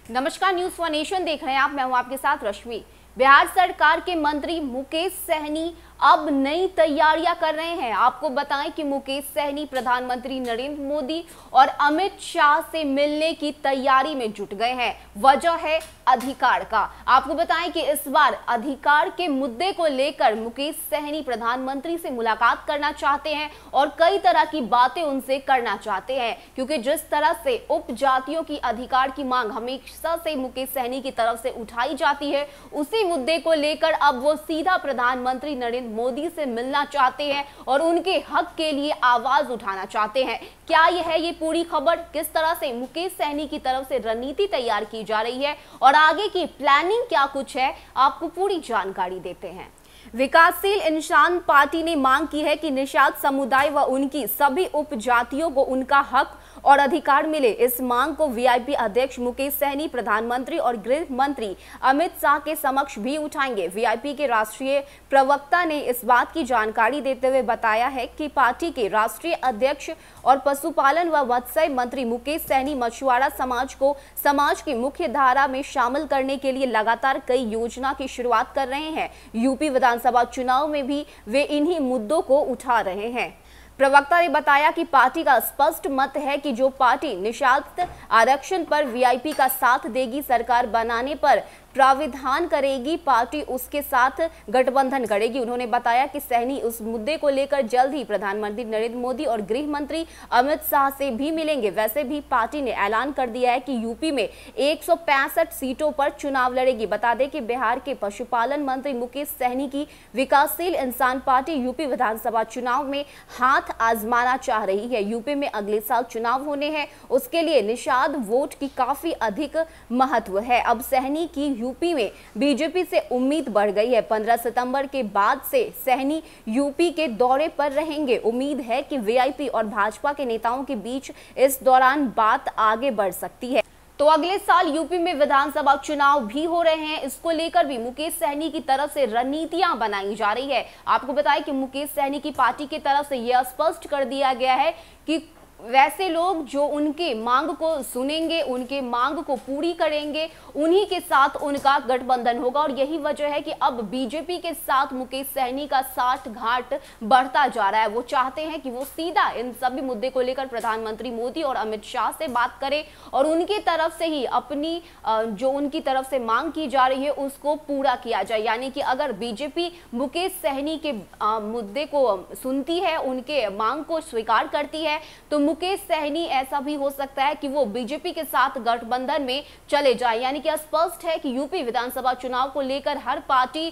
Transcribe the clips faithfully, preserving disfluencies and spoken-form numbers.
नमस्कार, news one nation देख रहे हैं आप। मैं हूं आपके साथ रश्मि। बिहार सरकार के मंत्री मुकेश सहनी अब नई तैयारियां कर रहे हैं। आपको बताएं कि मुकेश सहनी प्रधानमंत्री नरेंद्र मोदी और अमित शाह से मिलने की तैयारी में जुट गए हैं। वजह है अधिकार का। आपको बताएं कि इस बार अधिकार के मुद्दे को लेकर मुकेश सहनी प्रधानमंत्री से मुलाकात करना चाहते हैं और कई तरह की बातें उनसे करना चाहते हैं, क्योंकि जिस तरह से उपजातियों की अधिकार की मांग हमेशा से मुकेश सहनी की तरफ से उठाई जाती है, उसी मुद्दे को लेकर अब वो सीधा प्रधानमंत्री नरेंद्र मोदी से मिलना चाहते हैं और उनके हक के लिए आवाज उठाना चाहते हैं। क्या यह है ये पूरी खबर? किस तरह से मुकेश सहनी की तरफ से रणनीति तैयार की जा रही है और आगे की प्लानिंग क्या कुछ है, आपको पूरी जानकारी देते हैं। विकासशील इंसान पार्टी ने मांग की है कि निषाद समुदाय व उनकी सभी उपजातियों को उनका हक और अधिकार मिले। इस मांग को वीआईपी अध्यक्ष मुकेश सहनी प्रधानमंत्री और गृह मंत्री अमित शाह के समक्ष भी उठाएंगे। वीआईपी के राष्ट्रीय प्रवक्ता ने इस बात की जानकारी देते हुए बताया है कि पार्टी के राष्ट्रीय अध्यक्ष और पशुपालन व मत्स्य मंत्री मुकेश सहनी मछुआरा समाज को समाज की मुख्य धारा में शामिल करने के लिए लगातार कई योजना की शुरुआत कर रहे हैं। यूपी विधानसभा चुनाव में भी वे इन्हीं मुद्दों को उठा रहे हैं। प्रवक्ता ने बताया कि पार्टी का स्पष्ट मत है कि जो पार्टी निषाद आरक्षण पर वीआईपी का साथ देगी, सरकार बनाने पर प्राविधान करेगी, पार्टी उसके साथ गठबंधन करेगी। उन्होंने बताया कि सहनी उस मुद्दे को लेकर जल्द ही प्रधानमंत्री नरेंद्र मोदी और गृह मंत्री अमित शाह से भी मिलेंगे। वैसे भी पार्टी ने ऐलान कर दिया है कि यूपी में एक सौ पैंसठ सीटों पर चुनाव लड़ेगी। बता दें कि बिहार के पशुपालन मंत्री मुकेश सहनी की विकासशील इंसान पार्टी यूपी विधानसभा चुनाव में हाथ आजमाना चाह रही है। यूपी में अगले साल चुनाव होने हैं, उसके लिए निषाद वोट की काफी अधिक महत्व है। अब सहनी की यूपी में बीजेपी से उम्मीद बढ़ गई है। पंद्रह सितंबर के बाद से सहनी यूपी के दौरे पर रहेंगे। उम्मीद है कि वीआईपी और भाजपा के नेताओं के बीच इस दौरान बात आगे बढ़ सकती है। तो अगले साल यूपी में विधानसभा चुनाव भी हो रहे हैं, इसको लेकर भी मुकेश सहनी की तरफ से रणनीतियां बनाई जा रही है। आपको बताएं कि मुकेश सहनी की पार्टी की तरफ से यह स्पष्ट कर दिया गया है कि वैसे लोग जो उनके मांग को सुनेंगे, उनके मांग को पूरी करेंगे, उन्हीं के साथ उनका गठबंधन होगा। और यही वजह है कि अब बीजेपी के साथ मुकेश सहनी का साठ घाट बढ़ता जा रहा है। वो चाहते हैं कि वो सीधा इन सभी मुद्दे को लेकर प्रधानमंत्री मोदी और अमित शाह से बात करें और उनकी तरफ से ही अपनी जो उनकी तरफ से मांग की जा रही है उसको पूरा किया जाए। यानी कि अगर बीजेपी मुकेश सहनी के मुद्दे को सुनती है, उनके मांग को स्वीकार करती है, तो मुकेश सहनी ऐसा भी हो सकता है कि वो बीजेपी के साथ गठबंधन में चले जाए। यानी कि स्पष्ट है कि यूपी विधानसभा चुनाव को लेकर हर पार्टी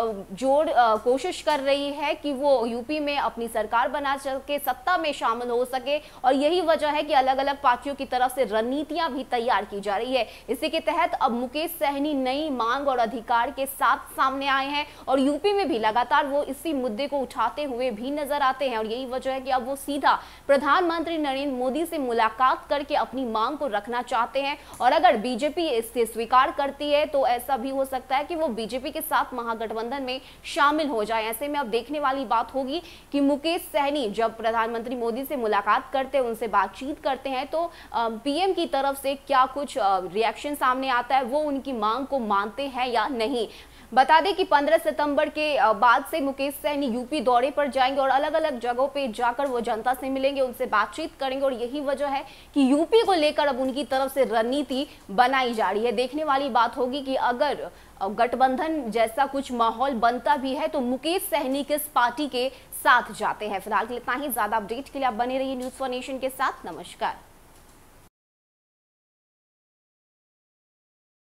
जोड़ कोशिश कर रही है कि वो यूपी में अपनी सरकार बना सके, सत्ता में शामिल हो सके। और यही वजह है कि अलग अलग पार्टियों की तरफ से रणनीतियां भी तैयार की जा रही है। इसी के तहत अब मुकेश सहनी नई मांग और अधिकार के साथ सामने आए हैं और यूपी में भी लगातार वो इसी मुद्दे को उठाते हुए भी नजर आते हैं। और यही वजह है कि अब वो सीधा प्रधानमंत्री नरेंद्र मोदी से मुलाकात करके अपनी मांग को रखना चाहते हैं। और अगर बीजेपी इसे स्वीकार करती है तो ऐसा भी हो सकता है कि वो बीजेपी के साथ महागठबंधन में शामिल हो जाए। ऐसे में अब देखने वाली बात होगी कि मुकेश सहनी जब प्रधानमंत्री मोदी से मुलाकात करते हैं, उनसे बातचीत करते हैं, तो पीएम की तरफ से क्या कुछ रिएक्शन सामने आता है, वो उनकी मांग को मानते हैं या नहीं। बता दें कि पंद्रह सितंबर के बाद से मुकेश सहनी यूपी दौरे पर जाएंगे और अलग अलग जगहों पे जाकर वो जनता से मिलेंगे, उनसे बातचीत करेंगे। और यही वजह है कि यूपी को लेकर अब उनकी तरफ से रणनीति बनाई जा रही है। देखने वाली बात होगी कि अगर गठबंधन जैसा कुछ माहौल बनता भी है तो मुकेश सहनी किस पार्टी के साथ जाते हैं। फिलहाल के लिए इतना ही। ज्यादा अपडेट के लिए आप बने रहिए न्यूज वन नेशन के साथ। नमस्कार।